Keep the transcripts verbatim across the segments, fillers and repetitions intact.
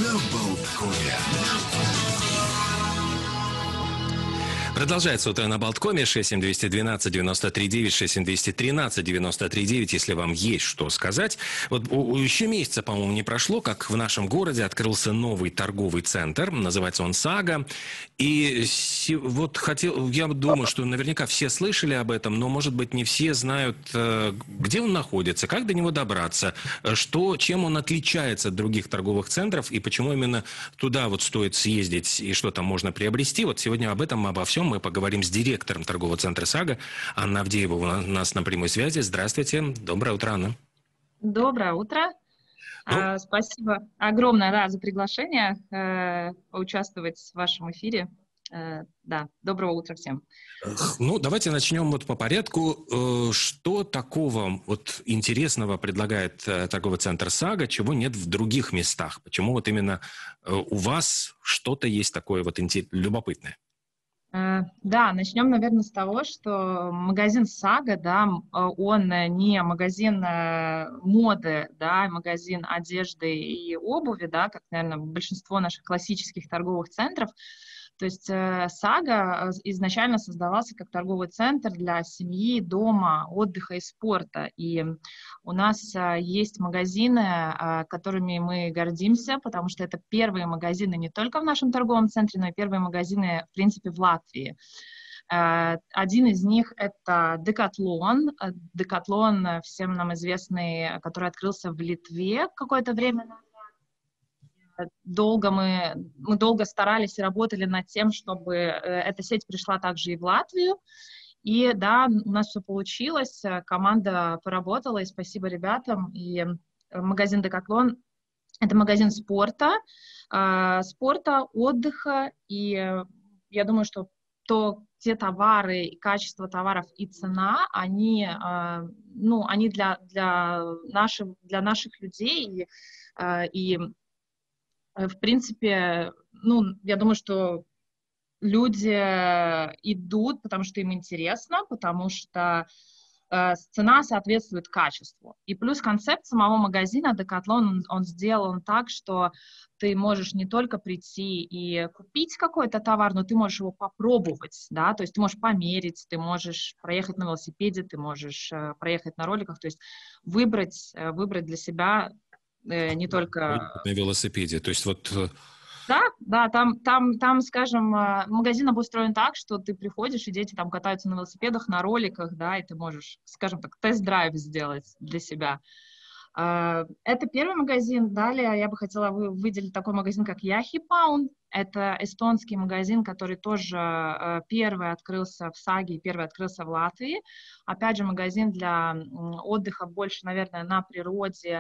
На Болткове. Продолжается утро на Болткоме. шесть семь двести двенадцать девяносто три девять, шесть семь двести тринадцать девяносто три девять, если вам есть что сказать. Вот у, у еще месяца, по-моему, не прошло, как в нашем городе открылся новый торговый центр. Называется он «Сага». И си, вот хотел, я думаю, что наверняка все слышали об этом, но, может быть, не все знают, где он находится, как до него добраться, что, чем он отличается от других торговых центров и почему именно туда вот стоит съездить и что там можно приобрести. Вот сегодня об этом, обо всем мы поговорим с директором торгового центра «Сага». Анна Авдеева у нас на прямой связи. Здравствуйте. Доброе утро, Анна. Доброе утро. Ну, а, спасибо огромное, да, за приглашение э, поучаствовать в вашем эфире. Э, да, доброго утра всем. Ну, давайте начнем вот по порядку. Что такого вот интересного предлагает торговый центр «Сага», чего нет в других местах? Почему вот именно у вас что-то есть такое вот любопытное? Да, начнем, наверное, с того, что магазин «Сага», да, он не магазин моды, да, магазин одежды и обуви, да, как, наверное, большинство наших классических торговых центров. То есть «Сага» изначально создавался как торговый центр для семьи, дома, отдыха и спорта. И у нас есть магазины, которыми мы гордимся, потому что это первые магазины не только в нашем торговом центре, но и первые магазины, в принципе, в Латвии. Один из них — это Decathlon. Decathlon, всем нам известный, который открылся в Литве какое-то время назад. Долго мы, мы долго старались и работали над тем, чтобы эта сеть пришла также и в Латвию. И да, у нас все получилось, команда поработала, и спасибо ребятам. И магазин Decathlon — это магазин спорта, спорта, отдыха. И я думаю, что то, те товары, качество товаров и цена, они, ну, они для, для, наших, для наших людей. И, и в принципе, ну, я думаю, что люди идут, потому что им интересно, потому что э, цена соответствует качеству. И плюс концепт самого магазина Decathlon, он, он сделан так, что ты можешь не только прийти и купить какой-то товар, но ты можешь его попробовать, да, то есть ты можешь померить, ты можешь проехать на велосипеде, ты можешь э, проехать на роликах, то есть выбрать, э, выбрать для себя не только... На велосипеде, то есть вот... Да, да, там, там, там, скажем, магазин обустроен так, что ты приходишь, и дети там катаются на велосипедах, на роликах, да, и ты можешь, скажем так, тест-драйв сделать для себя. Это первый магазин. Далее я бы хотела выделить такой магазин, как Яхипаун. Это эстонский магазин, который тоже первый открылся в Саге, первый открылся в Латвии. Опять же, магазин для отдыха больше, наверное, на природе,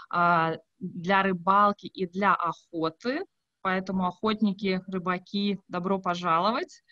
для рыбалки и для охоты. Поэтому охотники, рыбаки, добро пожаловать.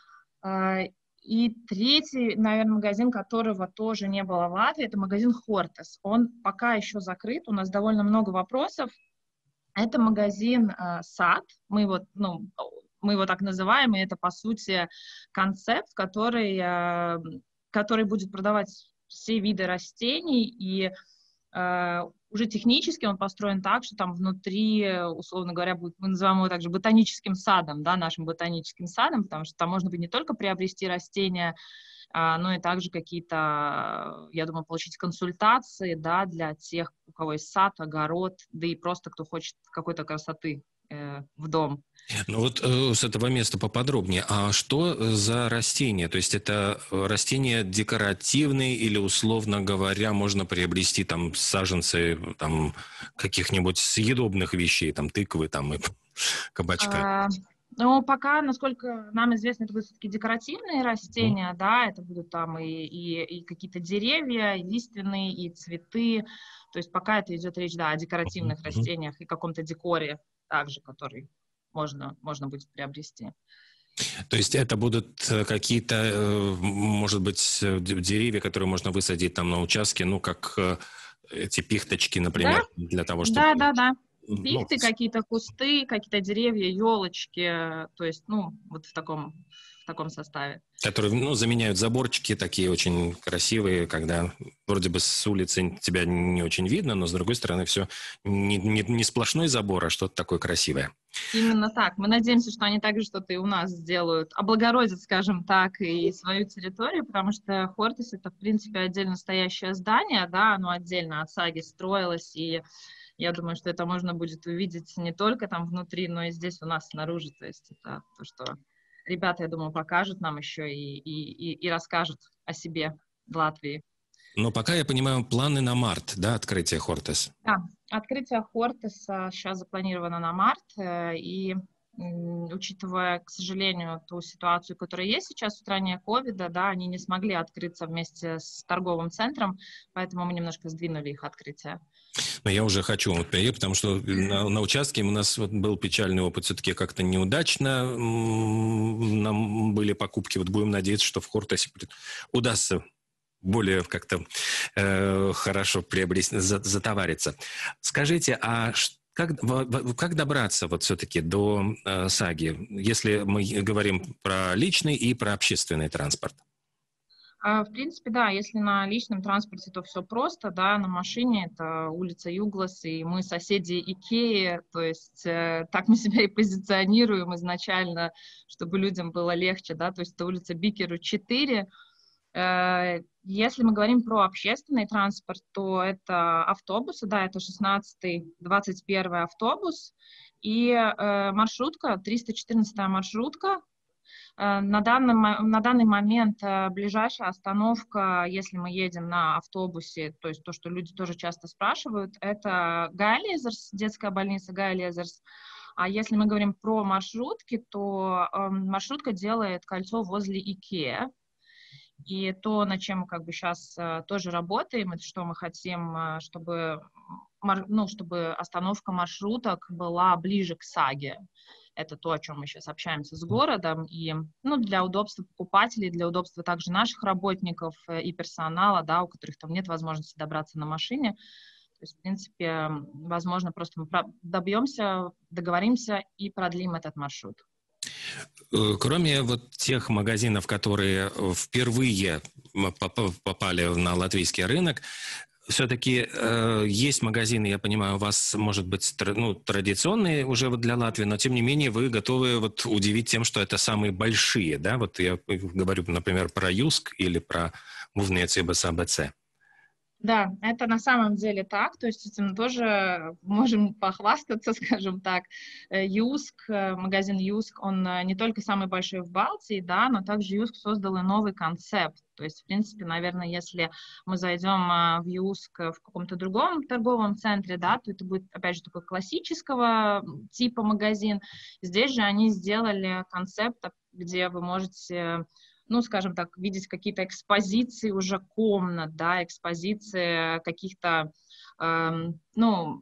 И третий, наверное, магазин, которого тоже не было в Латвии, это магазин Хортес. Он пока еще закрыт, у нас довольно много вопросов. Это магазин э, сад, мы его, ну, мы его так называем, и это, по сути, концепт, который, э, который будет продавать все виды растений, и э, уже технически он построен так, что там внутри, условно говоря, будет, мы называем его также ботаническим садом, да, нашим ботаническим садом, потому что там можно будет не только приобрести растения, а, но и также какие-то, я думаю, получить консультации, да, для тех, у кого есть сад, огород, да и просто кто хочет какой-то красоты э, в дом. Ну вот э, с этого места поподробнее. А что за растения? То есть это растения декоративные или, условно говоря, можно приобрести там саженцы там, каких-нибудь съедобных вещей, там тыквы там, и кабачка? А, ну, пока, насколько нам известно, это будут все-таки декоративные растения, mm. да, это будут там и, и, и какие-то деревья, и лиственные, и цветы. То есть пока это идет речь, да, о декоративных mm-hmm. растениях и каком-то декоре также, который... Можно, можно будет приобрести. То есть это будут какие-то, может быть, деревья, которые можно высадить там на участке, ну, как эти пихточки, например, да? для того, чтобы... Да, да, да. Пихты, ну, какие-то кусты, какие-то деревья, елочки, то есть, ну, вот в таком, в таком составе. Которые, ну, заменяют заборчики такие очень красивые, когда вроде бы с улицы тебя не очень видно, но с другой стороны все не, не, не сплошной забор, а что-то такое красивое. Именно так. Мы надеемся, что они также что-то и у нас сделают, облагородят, скажем так, и свою территорию, потому что Хортис — это, в принципе, отдельно стоящее здание, да, оно отдельно от саги строилось, и я думаю, что это можно будет увидеть не только там внутри, но и здесь у нас снаружи. То есть это то, что ребята, я думаю, покажут нам еще и, и, и, и расскажут о себе в Латвии. Но пока я понимаю, планы на март, да, открытие Хортис? Да, открытие Хортиса сейчас запланировано на март, и учитывая, к сожалению, ту ситуацию, которая есть сейчас в стране ковида, да, они не смогли открыться вместе с торговым центром, поэтому мы немножко сдвинули их открытие. Но я уже хочу вот приехать, потому что на, на участке у нас вот был печальный опыт, все-таки как-то неудачно нам были покупки. Вот будем надеяться, что в Хортисе удастся более как-то э, хорошо приобрести, затовариться. Скажите, а как, как добраться вот все-таки до э, саги, если мы говорим про личный и про общественный транспорт? В принципе, да, если на личном транспорте, то все просто, да, на машине это улица Юглас, и мы соседи Икеи, то есть э, так мы себя и позиционируем изначально, чтобы людям было легче, да, то есть это улица Бикеру четыре. Э, если мы говорим про общественный транспорт, то это автобусы, да, это шестнадцатый двадцать первый автобус, и э, маршрутка, триста четырнадцатая маршрутка. На данный, на данный момент ближайшая остановка, если мы едем на автобусе, то есть то, что люди тоже часто спрашивают, это Гая Лезерс, детская больница Гая Лезерс. А если мы говорим про маршрутки, то э, маршрутка делает кольцо возле Икеа. И то, над чем мы как бы сейчас э, тоже работаем, это что мы хотим, э, чтобы, ну, чтобы остановка маршруток была ближе к саге. Это то, о чем мы сейчас общаемся с городом. И ну, для удобства покупателей, для удобства также наших работников и персонала, да, у которых там нет возможности добраться на машине. То есть, в принципе, возможно, просто мы добьемся, договоримся и продлим этот маршрут. Кроме вот тех магазинов, которые впервые попали на латвийский рынок, все-таки э, есть магазины, я понимаю, у вас, может быть, тр, ну, традиционные уже вот для Латвии, но, тем не менее, вы готовы вот удивить тем, что это самые большие, да? Вот я говорю, например, про Юск или про Мувниецības а бэ цэ. Да, это на самом деле так, то есть этим тоже можем похвастаться, скажем так. Юск, магазин Юск, он не только самый большой в Балтии, да, но также Юск создал и новый концепт. То есть, в принципе, наверное, если мы зайдем в Юск в каком-то другом торговом центре, да, то это будет, опять же, такой классического типа магазин. Здесь же они сделали концепт, где вы можете, ну, скажем так, видеть какие-то экспозиции уже комнат, да, экспозиции каких-то, э, ну,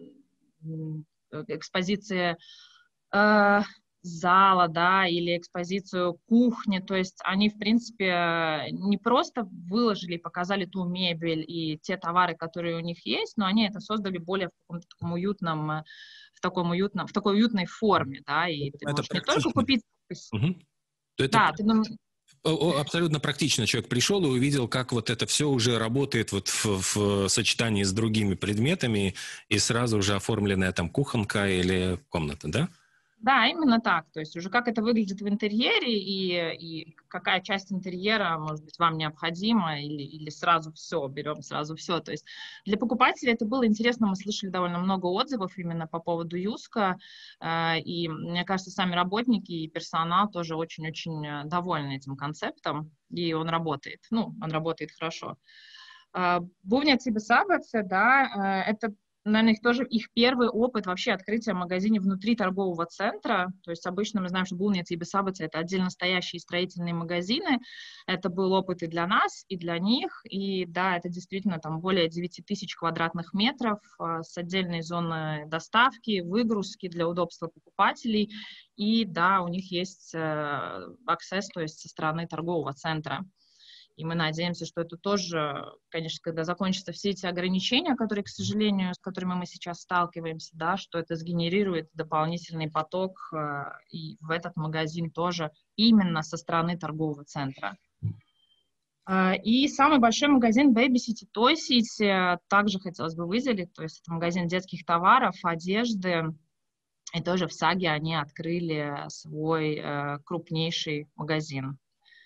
экспозиции э, зала, да, или экспозицию кухни, то есть они, в принципе, не просто выложили и показали ту мебель и те товары, которые у них есть, но они это создали более в каком-то таком уютном, в таком уютном, в такой уютной форме, да, и ты это можешь не только купить... Угу. Да, это... ты... Абсолютно практично человек пришел и увидел, как вот это все уже работает вот в, в сочетании с другими предметами, и сразу уже оформленная там кухонка или комната, да? Да, именно так. То есть уже как это выглядит в интерьере и, и какая часть интерьера, может быть, вам необходима, или, или сразу все, берем сразу все. То есть для покупателей это было интересно, мы слышали довольно много отзывов именно по поводу Юска, э, и мне кажется, сами работники и персонал тоже очень-очень довольны этим концептом, и он работает, ну, он работает хорошо. Мувниецības а бэ цэ, да, это, наверное, их тоже их первый опыт вообще открытия магазина внутри торгового центра. То есть обычно мы знаем, что Мувниецības а бэ цэ — это отдельно стоящие строительные магазины. Это был опыт и для нас, и для них. И да, это действительно там более девять тысяч квадратных метров с отдельной зоной доставки, выгрузки для удобства покупателей. И да, у них есть аксесс, то есть со стороны торгового центра. И мы надеемся, что это тоже, конечно, когда закончатся все эти ограничения, которые, к сожалению, с которыми мы сейчас сталкиваемся, да, что это сгенерирует дополнительный поток э, и в этот магазин тоже именно со стороны торгового центра. Э, и самый большой магазин Baby City Toy City также хотелось бы выделить, то есть это магазин детских товаров, одежды, и тоже в Саге они открыли свой э, крупнейший магазин.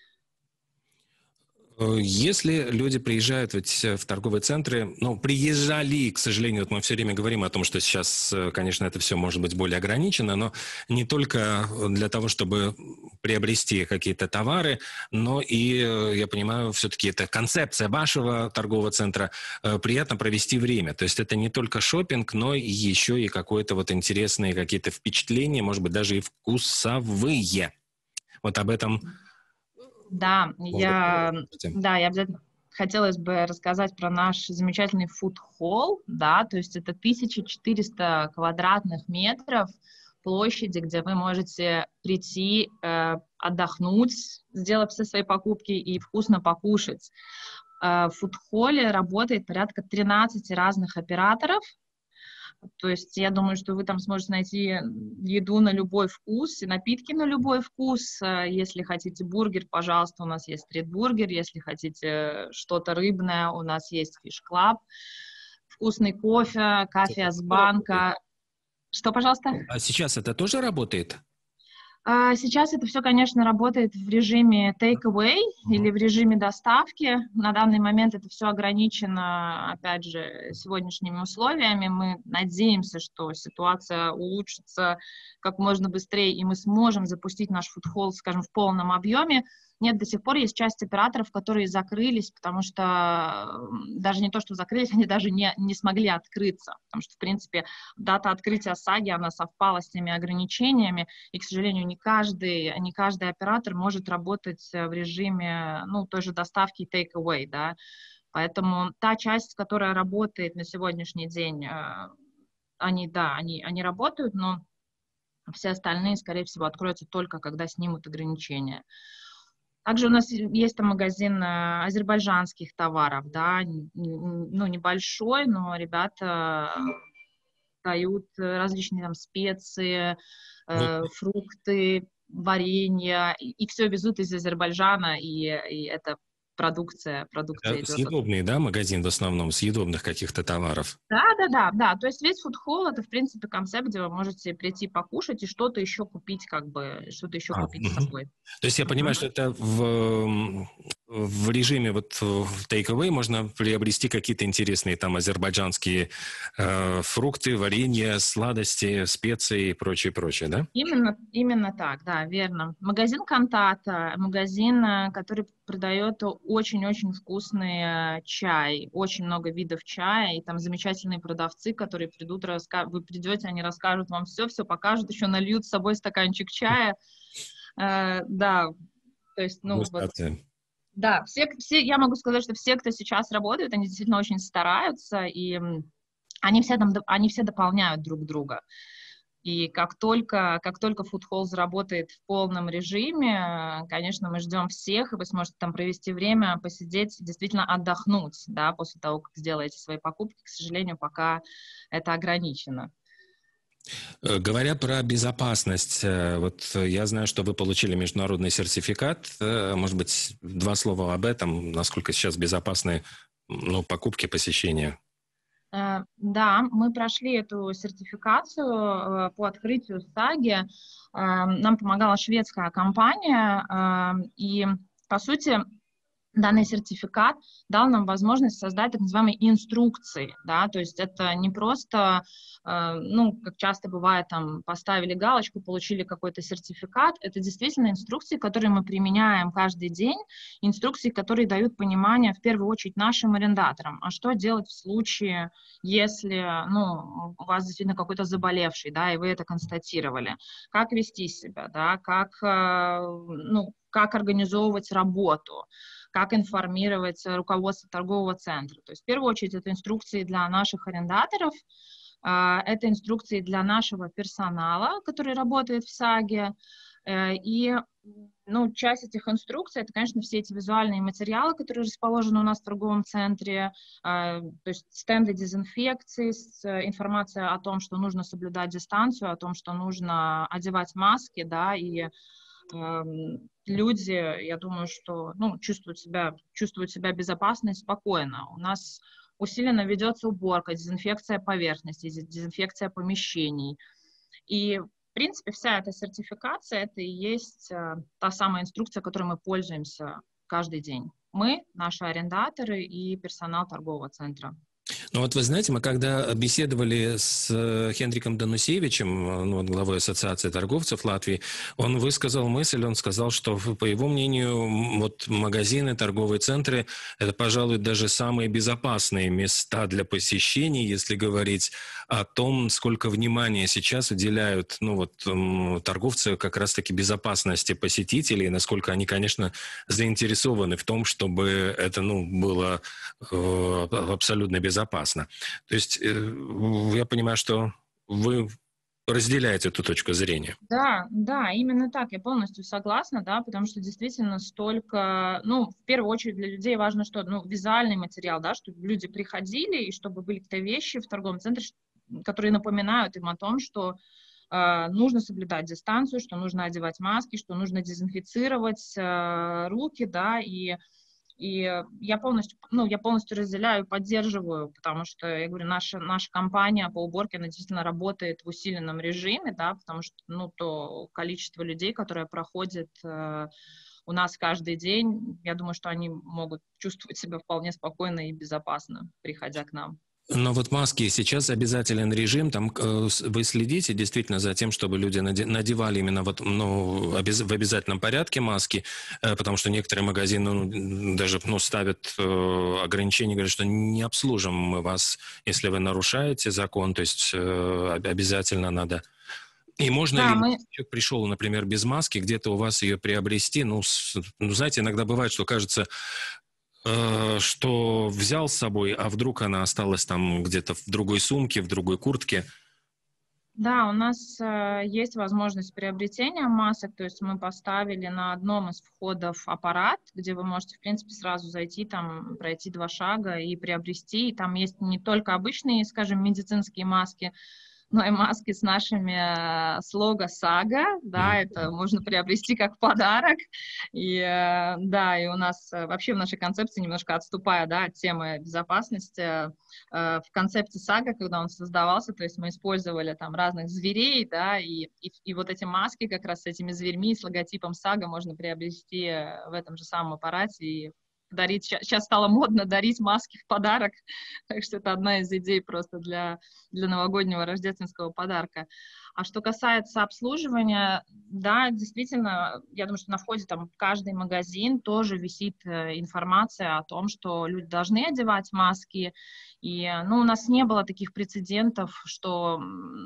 Если люди приезжают ведь в торговые центры, ну, приезжали, к сожалению, вот мы все время говорим о том, что сейчас, конечно, это все может быть более ограничено, но не только для того, чтобы приобрести какие-то товары, но и, я понимаю, все-таки это концепция вашего торгового центра, приятно провести время. То есть это не только шопинг, но и еще и какое-то вот интересные какие-то впечатления, может быть, даже и вкусовые. Вот об этом... Да, я, да, я обязательно хотелось бы рассказать про наш замечательный фуд-холл, да, то есть это тысяча четыреста квадратных метров площади, где вы можете прийти, э, отдохнуть, сделав все свои покупки и вкусно покушать. Э, в фуд-холле работает порядка тринадцати разных операторов. То есть я думаю, что вы там сможете найти еду на любой вкус и напитки на любой вкус. Если хотите бургер, пожалуйста, у нас есть стрит-бургер. Если хотите что-то рыбное, у нас есть фиш-клаб. Вкусный кофе, кофе с банка. Что, пожалуйста? А сейчас это тоже работает? Сейчас это все, конечно, работает в режиме take-away uh-huh. или в режиме доставки. На данный момент это все ограничено, опять же, сегодняшними условиями. Мы надеемся, что ситуация улучшится как можно быстрее, и мы сможем запустить наш фуд-холл, скажем, в полном объеме. Нет, до сих пор есть часть операторов, которые закрылись, потому что даже не то, что закрылись, они даже не, не смогли открыться, потому что, в принципе, дата открытия Саги, она совпала с теми ограничениями, и, к сожалению, не каждый, не каждый оператор может работать в режиме, ну, той же доставки take-away, да, поэтому та часть, которая работает на сегодняшний день, они, да, они, они работают, но все остальные, скорее всего, откроются только, когда снимут ограничения. Также у нас есть там магазин э, азербайджанских товаров, да, ну, небольшой, но ребята дают различные там специи, э, фрукты, варенье, и, и все везут из Азербайджана, и, и это продукция, продукция это идет. Съедобный, да, магазин в основном, съедобных каких-то товаров? Да, да, да, да, то есть весь фуд-холл — это, в принципе, концепт, где вы можете прийти покушать и что-то еще купить, как бы, что-то еще а, купить угу. с собой. То есть я uh-huh. понимаю, что это в, в режиме вот take-away можно приобрести какие-то интересные там азербайджанские э, фрукты, варенье, сладости, специи и прочее, прочее, да? Именно, именно так, да, верно. Магазин Кантата, магазин, который продает очень-очень вкусный чай, очень много видов чая, и там замечательные продавцы, которые придут, раска... вы придете, они расскажут вам все, все покажут, еще нальют с собой стаканчик чая. Uh, да, то есть, ну, вот, да, все, все, я могу сказать, что все, кто сейчас работает, они действительно очень стараются, и они все, там, они все дополняют друг друга. И как только, как только фуд-холл заработает в полном режиме, конечно, мы ждем всех, и вы сможете там провести время, посидеть, действительно отдохнуть, да, после того, как сделаете свои покупки. К сожалению, пока это ограничено. Говоря про безопасность, вот я знаю, что вы получили международный сертификат. Может быть, два слова об этом, насколько сейчас безопасны, ну, покупки, посещения? Да, мы прошли эту сертификацию по открытию Саги. Нам помогала шведская компания, и, по сути, данный сертификат дал нам возможность создать так называемые инструкции, да, то есть это не просто, э, ну, как часто бывает, там, поставили галочку, получили какой-то сертификат, это действительно инструкции, которые мы применяем каждый день, инструкции, которые дают понимание, в первую очередь, нашим арендаторам, а что делать в случае, если, ну, у вас действительно какой-то заболевший, да, и вы это констатировали, как вести себя, да, как, э, ну, как организовывать работу, как информировать руководство торгового центра. То есть, в первую очередь, это инструкции для наших арендаторов, это инструкции для нашего персонала, который работает в Саге, И, ну, часть этих инструкций — это, конечно, все эти визуальные материалы, которые расположены у нас в торговом центре, то есть стенды дезинфекции, информация о том, что нужно соблюдать дистанцию, о том, что нужно одевать маски, да, и люди, я думаю, что, ну, чувствуют себя, чувствуют себя безопасно и спокойно. У нас усиленно ведется уборка, дезинфекция поверхностей, дезинфекция помещений. И, в принципе, вся эта сертификация — это и есть та самая инструкция, которой мы пользуемся каждый день. Мы, наши арендаторы и персонал торгового центра. Ну вот вы знаете, мы когда беседовали с Хенриком Данусевичем, ну, главой Ассоциации торговцев Латвии, он высказал мысль, он сказал, что, по его мнению, вот магазины, торговые центры – это, пожалуй, даже самые безопасные места для посещений, если говорить о том, сколько внимания сейчас уделяют, ну вот, торговцы как раз-таки безопасности посетителей, насколько они, конечно, заинтересованы в том, чтобы это, ну, было э, абсолютно безопасно. Опасно. То есть я понимаю, что вы разделяете эту точку зрения. Да, да, именно так, я полностью согласна, да, потому что действительно столько, ну, в первую очередь для людей важно что, ну, визуальный материал, да, чтобы люди приходили и чтобы были какие-то вещи в торговом центре, которые напоминают им о том, что э, нужно соблюдать дистанцию, что нужно одевать маски, что нужно дезинфицировать э, руки, да, и И я полностью, ну, я полностью разделяю, поддерживаю, потому что, я говорю, наша, наша компания по уборке, она действительно работает в усиленном режиме, да, потому что, ну, то количество людей, которое проходит э, у нас каждый день, я думаю, что они могут чувствовать себя вполне спокойно и безопасно, приходя к нам. Но вот маски сейчас обязателен режим, там э, вы следите действительно за тем, чтобы люди надевали именно вот, ну, обез, в обязательном порядке маски, э, потому что некоторые магазины ну, даже ну, ставят э, ограничения, говорят, что не обслужим мы вас, если вы нарушаете закон, то есть э, обязательно надо. И можно Да, ли, мы... человек пришел, например, без маски, где-то у вас ее приобрести, ну, с, ну, знаете, иногда бывает, что кажется, что взял с собой, а вдруг она осталась там где-то в другой сумке, в другой куртке. Да, у нас э, есть возможность приобретения масок, то есть мы поставили на одном из входов аппарат, где вы можете, в принципе, сразу зайти, там, пройти два шага и приобрести. И там есть не только обычные, скажем, медицинские маски, но и маски с нашими э, с лого САГА, да, mm-hmm. это можно приобрести как подарок, и, э, да, и у нас э, вообще в нашей концепции, немножко отступая, да, от темы безопасности, э, в концепте САГА, когда он создавался, то есть мы использовали там разных зверей, да, и, и, и вот эти маски как раз с этими зверьми, с логотипом САГА можно приобрести в этом же самом аппарате и дарить. Сейчас стало модно дарить маски в подарок, так что это одна из идей просто для, для новогоднего рождественского подарка. А что касается обслуживания, да, действительно, я думаю, что на входе там в каждый магазин тоже висит информация о том, что люди должны одевать маски. И, ну, у нас не было таких прецедентов, что,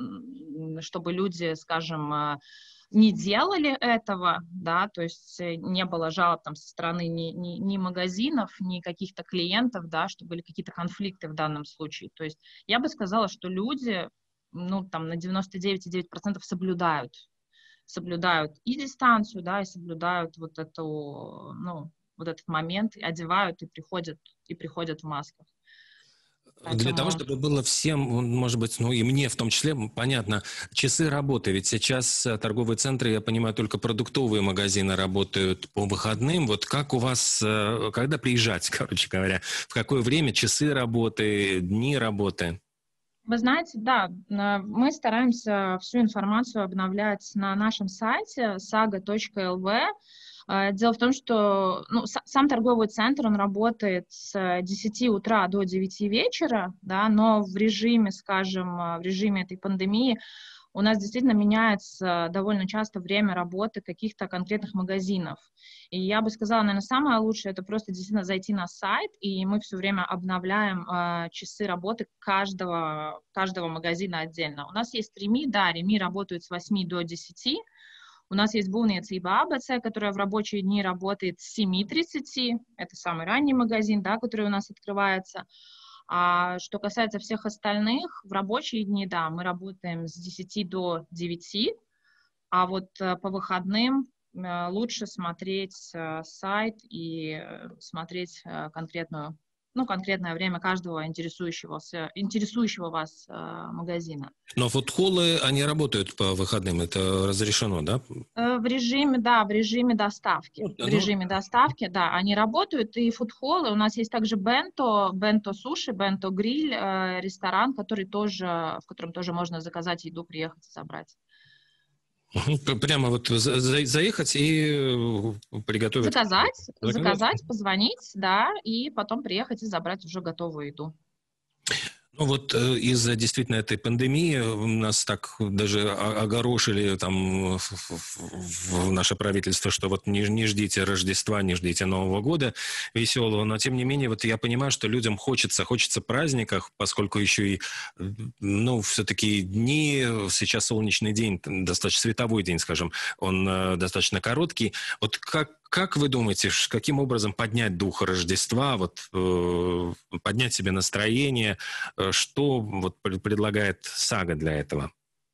чтобы люди, скажем, не делали этого, да, то есть не было жалоб там со стороны ни, ни, ни магазинов, ни каких-то клиентов, да, что были какие-то конфликты в данном случае. То есть я бы сказала, что люди, ну, там, на девяносто девять и девять десятых процента соблюдают, соблюдают и дистанцию, да, и соблюдают вот эту, ну, вот этот момент, и одевают, и приходят, и приходят в масках. Поэтому... Для того, чтобы было всем, может быть, ну и мне в том числе, понятно, часы работы. Ведь сейчас торговые центры, я понимаю, только продуктовые магазины работают по выходным. Вот как у вас, когда приезжать, короче говоря, в какое время часы работы, дни работы? Вы знаете, да, мы стараемся всю информацию обновлять на нашем сайте saga точка эл ви. Дело в том, что ну, сам торговый центр, он работает с десяти утра до девяти вечера, да, но в режиме, скажем, в режиме этой пандемии у нас действительно меняется довольно часто время работы каких-то конкретных магазинов. И я бы сказала, наверное, самое лучшее — это просто действительно зайти на сайт, и мы все время обновляем э, часы работы каждого, каждого магазина отдельно. У нас есть Реми, да, Реми работают с восьми до десяти. У нас есть Būvniecība эй би си, которая в рабочие дни работает с семи тридцати. Это самый ранний магазин, да, который у нас открывается. А что касается всех остальных, в рабочие дни, да, мы работаем с десяти до девяти. А вот э, по выходным э, лучше смотреть э, сайт и э, смотреть э, конкретную, ну, конкретное время каждого интересующего, интересующего вас э, магазина. Но фудхоллы, они работают по выходным, это разрешено, да? Э, В режиме, да, в режиме доставки. Вот, В ну, режиме доставки, да, они работают. И фудхоллы. У нас есть также бенто, бенто суши, бенто гриль, э, ресторан, который тоже, в котором тоже можно заказать еду, приехать и забрать. мгм. Прямо вот за- за- заехать и э, приготовить. Заказать, Заказать. заказать, позвонить, да, и потом приехать и забрать уже готовую еду. Ну вот э, из-за действительно этой пандемии нас так даже о- огорошили там в, в- в наше правительство, что вот не, не ждите Рождества, не ждите Нового года веселого, но тем не менее вот я понимаю, что людям хочется, хочется праздников, поскольку еще и, э, ну, все-таки дни, сейчас солнечный день, достаточно световой день, скажем, он э, достаточно короткий. Вот как Как вы думаете, ш- каким образом поднять дух Рождества, вот, э, поднять себе настроение? Э, Что вот пр- предлагает сага для этого?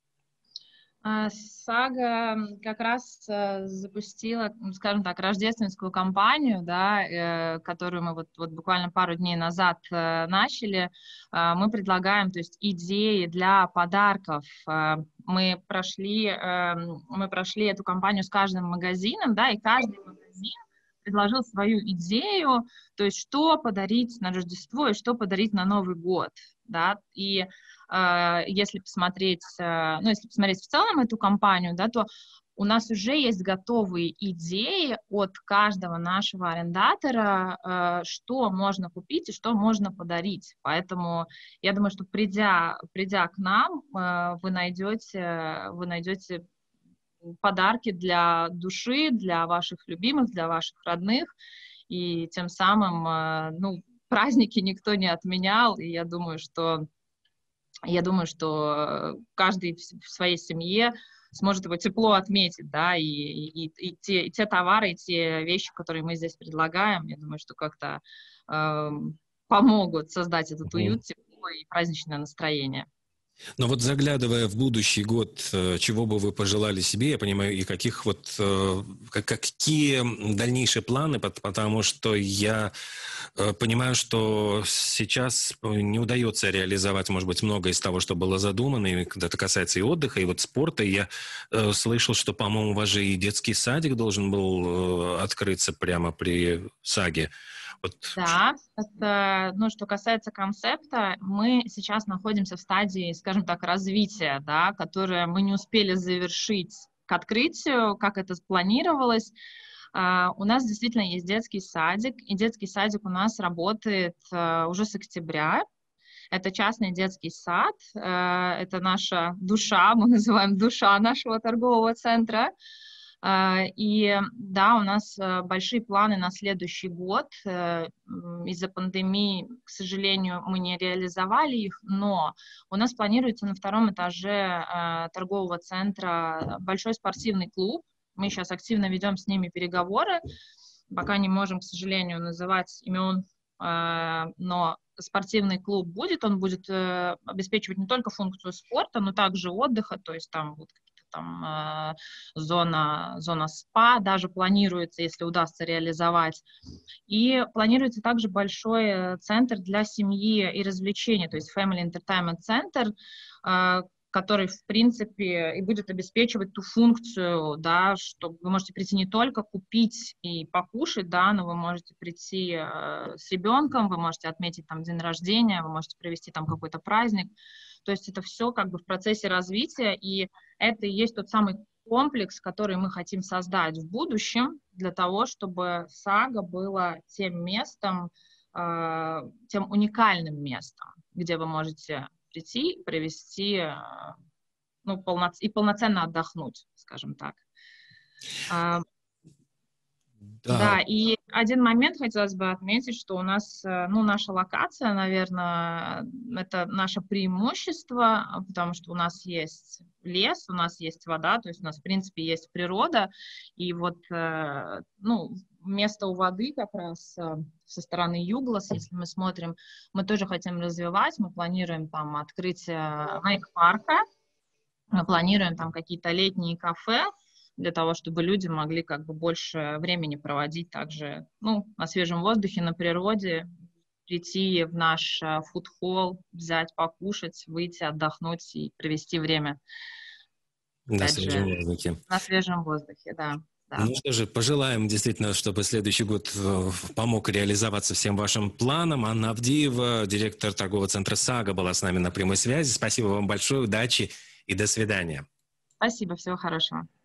А, Сага м, как раз э, запустила, м, скажем так, рождественскую кампанию, да, э, которую мы вот, вот буквально пару дней назад э, начали. А, Мы предлагаем, то есть, идеи для подарков. А, Мы прошли, эм, мы прошли эту кампанию с каждым магазином, да, и каждый магазин предложил свою идею, то есть, что подарить на Рождество и что подарить на Новый год, да, и э, если посмотреть, э, ну, если посмотреть в целом эту компанию, да, то у нас уже есть готовые идеи от каждого нашего арендатора, э, что можно купить и что можно подарить. Поэтому я думаю, что придя, придя к нам, э, вы найдете, вы найдете подарки для души, для ваших любимых, для ваших родных, и тем самым, э, ну, праздники никто не отменял, и я думаю, что я думаю, что каждый в в своей семье сможет его тепло отметить, да, и, и, и те, и те товары, и те вещи, которые мы здесь предлагаем, я думаю, что как-то эм, помогут создать этот уют, тепло и праздничное настроение. Но вот заглядывая в будущий год, э, чего бы вы пожелали себе, я понимаю, и каких вот, э, как- какие дальнейшие планы, пот- потому что я э, понимаю, что сейчас э, не удается реализовать, может быть, многое из того, что было задумано, и когда это касается и отдыха, и вот спорта. И я э, слышал, что, по-моему, у вас же и детский садик должен был э, открыться прямо при саге. Вот. Да, это, ну, что касается концепта, мы сейчас находимся в стадии, скажем так, развития, да, которое мы не успели завершить к открытию, как это спланировалось. А, у нас действительно есть детский садик, и детский садик у нас работает а, уже с октября. Это частный детский сад, э, это наша душа, мы называем душа нашего торгового центра. Э, И да, у нас э, большие планы на следующий год. Э, м, Из-за пандемии, к сожалению, мы не реализовали их, но у нас планируется на втором этаже э, торгового центра большой спортивный клуб. Мы сейчас активно ведем с ними переговоры. Пока не можем, к сожалению, называть имен, э, но спортивный клуб будет, он будет э, обеспечивать не только функцию спорта, но также отдыха, то есть там вот какие-то там э, зона, зона спа даже планируется, если удастся реализовать. И планируется также большой э, центр для семьи и развлечений, то есть Family Entertainment Center, э, который, в принципе, и будет обеспечивать ту функцию, да, что вы можете прийти не только купить и покушать, да, но вы можете прийти э, с ребенком, вы можете отметить там день рождения, вы можете провести там какой-то праздник. То есть это все как бы в процессе развития, и это и есть тот самый комплекс, который мы хотим создать в будущем для того, чтобы сага была тем местом, э, тем уникальным местом, где вы можете прийти, провести, э, ну, полноц... и полноценно отдохнуть, скажем так. А, Да. Да, и один момент хотелось бы отметить, что у нас, э, ну, наша локация, наверное, это наше преимущество, а, потому что у нас есть лес, у нас есть вода, то есть у нас, в принципе, есть природа, и вот, э, ну, место у воды как раз э, со стороны Юглас, если мы смотрим, мы тоже хотим развивать, мы планируем там открытие вейк-парка, Мы планируем там какие-то летние кафе, для того, чтобы люди могли как бы больше времени проводить также, ну, на свежем воздухе, на природе, прийти в наш фуд-холл, взять, покушать, выйти, отдохнуть и провести время. На Опять же, свежем воздухе. на свежем воздухе, да. Да. Ну что же, пожелаем действительно, чтобы следующий год помог реализоваться всем вашим планам. Анна Авдеева, директор торгового центра «Сага», была с нами на прямой связи. Спасибо вам большое, удачи и до свидания. Спасибо, всего хорошего.